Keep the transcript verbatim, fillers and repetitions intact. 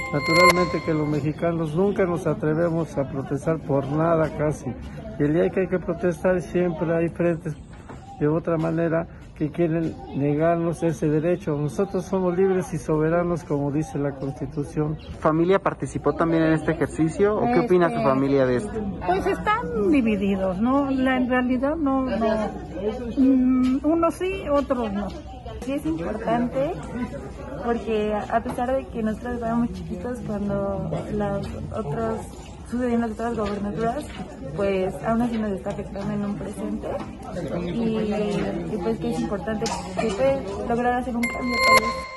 Naturalmente que los mexicanos nunca nos atrevemos a protestar por nada casi. Y el día que hay que protestar siempre hay frentes de otra manera que quieren negarnos ese derecho. Nosotros somos libres y soberanos, como dice la Constitución. ¿Tu familia participó también en este ejercicio o qué opina tu familia de esto? Pues están divididos, ¿no? La, en realidad no, no. Mm, unos sí, otros no. Sí es importante porque a pesar de que nosotros éramos chiquitos cuando los otros sucediendo en otras gobernaturas, pues aún así nos está afectando en un presente y, y pues que es importante que se puede lograr hacer un cambio tal vez.